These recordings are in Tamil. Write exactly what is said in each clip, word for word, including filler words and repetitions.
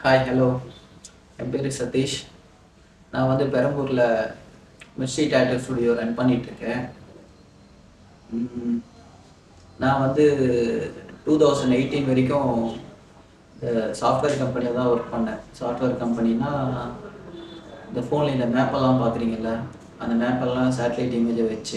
ஹாய் ஹலோ என் பேர் சதீஷ். நான் வந்து பெரம்பூரில் மிஸ்ட்ரி டேட்டூ ஸ்டுடியோ ரன் பண்ணிகிட்ருக்கேன். நான் வந்து டூ தௌசண்ட் எயிட்டீன் வரைக்கும் இந்த சாஃப்ட்வேர் கம்பெனியில் தான் ஒர்க் பண்ணேன். சாஃப்ட்வேர் கம்பெனினா இந்த ஃபோனில் இந்த மேப்பெல்லாம் பார்க்குறீங்கல்ல, அந்த மேப்பெல்லாம் சேட்டலைட் இமேஜை வச்சு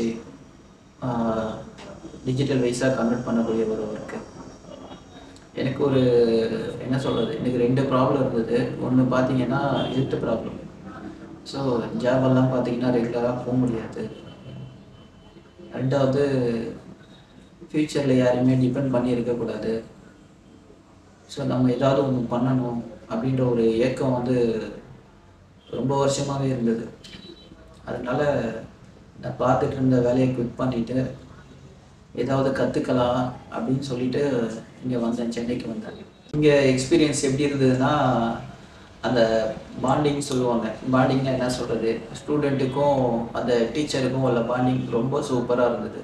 டிஜிட்டல் வைஸாக கன்வெர்ட் பண்ணக்கூடிய ஒரு ஒர்க்கு. எனக்கு ஒரு என்ன சொல்கிறது, எனக்கு ரெண்டு ப்ராப்ளம் இருந்தது. ஒன்று பார்த்தீங்கன்னா ஹெல்த் ப்ராப்ளம். ஸோ ஜாபெல்லாம் பார்த்தீங்கன்னா ரெகுலராக போக முடியாது. ரெண்டாவது, ஃப்யூச்சரில் யாரையுமே டிபெண்ட் பண்ணி இருக்கக்கூடாது. ஸோ நம்ம ஏதாவது ஒன்று பண்ணணும் அப்படின்ற ஒரு ஏக்கம் வந்து ரொம்ப வருஷமாகவே இருந்தது. அதனால் நான் பார்த்துட்டு இருந்த வேலையை குவிட் பண்ணிவிட்டு ஏதாவது கற்றுக்கலாம் அப்படின்னு சொல்லிட்டு இங்கே வந்தேன், சென்னைக்கு வந்தேன். இங்கே எக்ஸ்பீரியன்ஸ் எப்படி இருந்ததுன்னா, அந்த பாண்டிங் சொல்லுவாங்க. பாண்டிங்னா என்ன சொல்கிறது, ஸ்டூடெண்ட்டுக்கும் அந்த டீச்சருக்கும் உள்ள பாண்டிங் ரொம்ப சூப்பராக இருந்தது.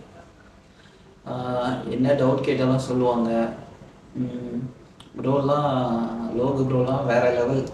என்ன டவுட் கேட்டாலும் சொல்லுவாங்க. ப்ரோலாம் லோகு ப்ரோலாம் வேறு லெவல்,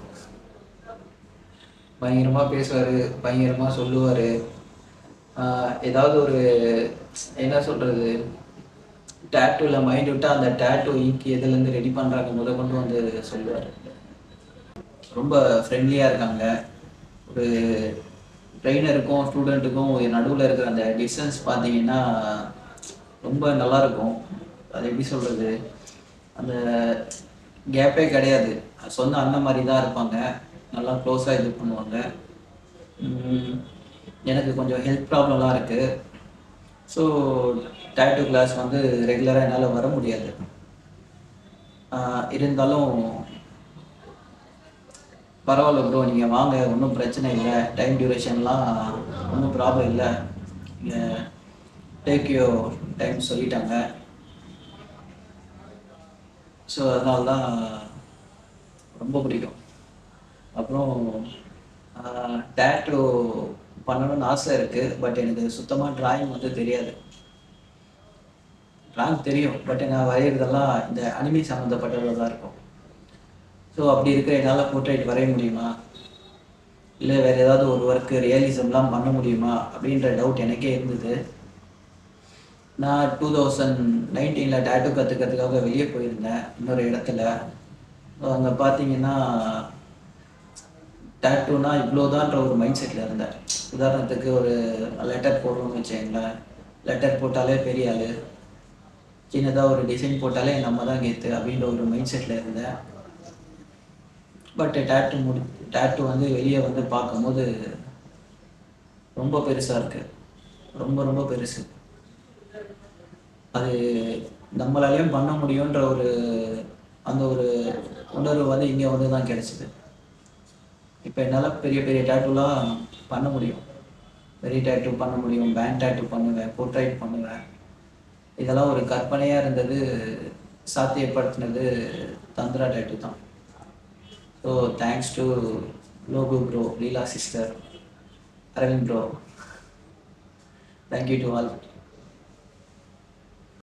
பயங்கரமாக பேசுவார், பயங்கரமாக சொல்லுவார். ஏதாவது ஒரு என்ன சொல்கிறது, டேட்டூவில் மைண்ட் விட்டால் அந்த டேட்டூ இங்க் எதுலேருந்து ரெடி பண்ணுறாங்க முத கொண்டு வந்து சொல்லுவார். ரொம்ப ஃப்ரெண்ட்லியாக இருக்காங்க. ஒரு ட்ரெயினருக்கும் ஸ்டூடெண்ட்டுக்கும் நடுவில் இருக்கிற அந்த டிஸ்டன்ஸ் பார்த்தீங்கன்னா ரொம்ப நல்லாயிருக்கும். அது எப்படி சொல்கிறது, அந்த கேப்பே கிடையாது. சொந்த அண்ணன் மாதிரி தான் இருப்பாங்க. நல்லா க்ளோஸாக இது பண்ணுவாங்க. எனக்கு கொஞ்சம் ஹெல்த் ப்ராப்ளம்லாம் இருக்குது. ஸோ டேட்டூ கிளாஸ் வந்து ரெகுலராக என்னால் வர முடியாது. இருந்தாலும் பரவாயில்ல ப்ரோ, நீங்கள் வாங்க, ஒன்றும் பிரச்சனை இல்லை. டைம் டியூரேஷன்லாம் ஒன்றும் ப்ராப்ளம் இல்லை, நீங்கள் டேக் யூ டைம் சொல்லிட்டாங்க. ஸோ அதனால தான் ரொம்ப பிடிக்கும். அப்புறம் டேட்டூ பண்ணணும்னு ஆசை இருக்குது. பட் எனக்கு சுத்தமாக ட்ராயிங் வந்து தெரியாது. ட்ராயிங் தெரியும், பட் நான் வரைகிறதெல்லாம் இந்த அனிமி சம்மந்தப்பட்டதாக தான் இருக்கும். ஸோ அப்படி இருக்கிற என்னால் போர்ட்ரேட் வரைய முடியுமா, இல்லை வேறு ஏதாவது ஒரு ஒர்க்கு ரியலிசம்லாம் பண்ண முடியுமா அப்படின்ற டவுட் எனக்கே இருந்தது. நான் டூ தௌசண்ட் நைன்டீனில் டேட்டூ கற்றுக்கிறதுக்காக வெளியே போயிருந்தேன் இன்னொரு இடத்துல. அங்கே பார்த்தீங்கன்னா டேட்டூனா இவ்வளோதான்ற ஒரு மைண்ட் செட்டில் இருந்தேன். உதாரணத்துக்கு ஒரு லெட்டர் போடுறோம்னு வச்சுங்களேன், லெட்டர் போட்டாலே பெரிய ஆள், சின்னதாக ஒரு டிசைன் போட்டாலே நம்ம தான் கெத்து அப்படின்ற ஒரு மைண்ட் செட்டில் இருந்தேன். பட் டேட்டூ முடி டேட்டூ வந்து வெளியே வந்து பார்க்கும்போது ரொம்ப பெருசாக இருக்குது, ரொம்ப ரொம்ப பெருசு. அது நம்மளாலேயும் பண்ண முடியுன்ற ஒரு அந்த ஒரு உணர்வு வந்து இங்கே வந்து தான் கிடச்சிது. இப்போ என்னால் பெரிய பெரிய டேட்டூலாம் பண்ண முடியும். பெரிய டேட்டூ பண்ண முடியும், பேண்ட் டேட்டூ பண்ணுவேன், போர்ட்ரைட் பண்ணுவேன். இதெல்லாம் ஒரு கற்பனையாக இருந்தது. சாத்தியப்படுத்தினது தந்திரா டேட்டூ தான். So thanks to Logu bro, Leela sister, Aravind bro. Thank you to all.